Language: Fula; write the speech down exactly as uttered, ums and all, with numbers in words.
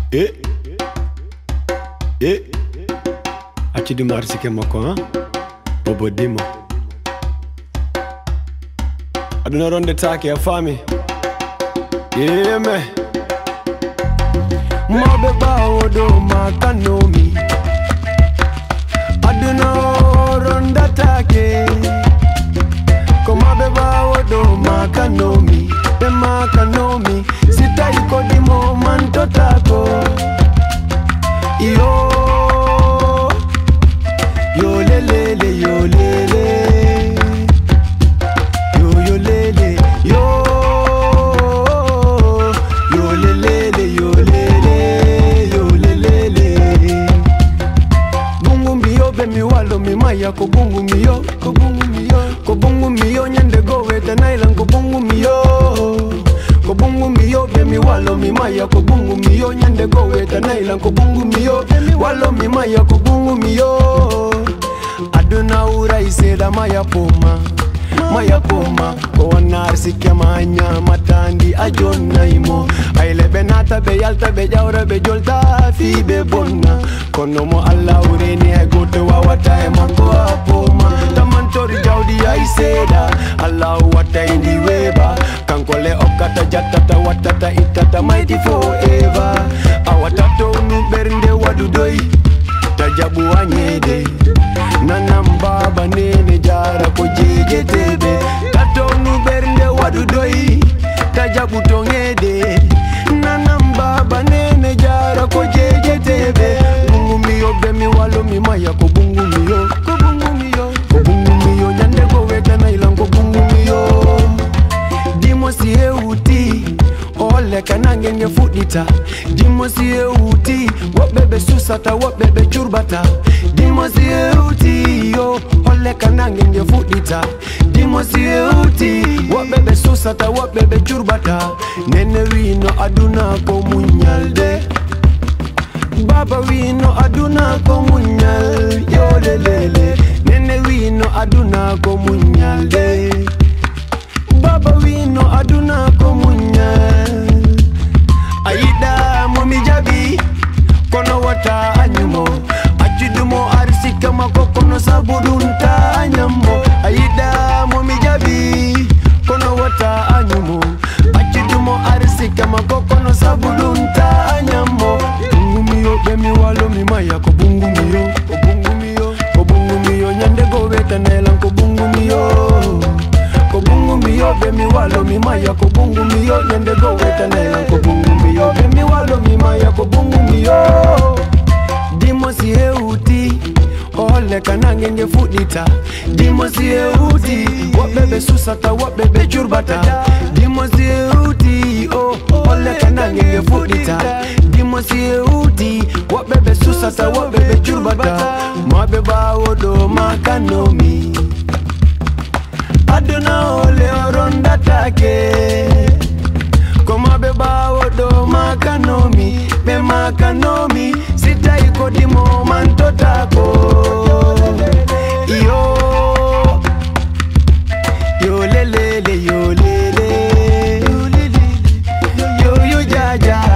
Eh, eh, achi di marsi ke mako ha, bobo dimo. Aduna ronde take ya fami. Yeah me. Mabe bawo do makanomi. Aduna ronde take. Ko mabe bawo do makanomi. Be makanomi. Sita iko dimo manto tako. Yo, yo lelele, yo lele, yo yo lele, yo, yo lelele, yo lele, yo lelele. Bungu miyo be mi walo mi maya ko bungu miyo, ko bungu miyo, ko bungu miyo nyande go weta nailan ko bungu miyo. Ko bungu miyo be mi walo mi maya ko bungu miyo nyande go weta nailan ko bungu miyo walo mi maya ko bungu miyo. Aduna ura iseda maya poma maya poma ko wanar sikema nya matandi ajonna imo aile benata be yalta be jawra be jolta fi be bonna kono mo alla ureni e goto wawata e mako apoma tamantori jawdi ay seda alla wata indi weba kankole okata jatata watata itata mighty forever awatato nu bernde wadu doy tajabu anyede nanam baba nene jara ko jeje tebe tato nu bernde wadu doy tajabu tongede nanam baba nene jara ko jeje tebe bungu miyo be mi walo mi maya ko bungu miyo ko bungu miyo ko bungu miyo nyande ko weta na ilan ko bungu miyo dimo si euti ole kanange nge fudita dimo si euti wabebe susata wabebe churbata dimo si euti yo ole kanange nge fudita dimo si euti wabebe susata wabebe churbata nene wino aduna ko munyalde baba wino aduna ko munyal yo lelele nene wino aduna ko munyalde baba wino aduna ko munyal aida momi jabi kono wata anyumo achidumo arsika mako kono sabudunta anyamo aida momi jabi kono wata anyumo achidumo arsika mako kono sabudunta anyamo bungu miyo be mi walo mi maya ko bungu miyo ko bungu miyo ko bungu miyo nyande go weta nelan ko bungu miyo ko bungu miyo be mi walo mi maya ko bungu miyo nyande go weta nelan ko bungu miyo be mi walo mi maya ko bungu miyo dimo si euti ole kanange nge fudita dimo si euti wabebe susata wabebe churbata dimo si euti oh ole kanange nge fudita dimo si euti wabebe susata wabebe churbata mabe bawo do makanomi aduna ole oronda take koma be bawo do makanomi be makanomi sita iko dimo manto tako yo yo lelele yo lele yo yo jaja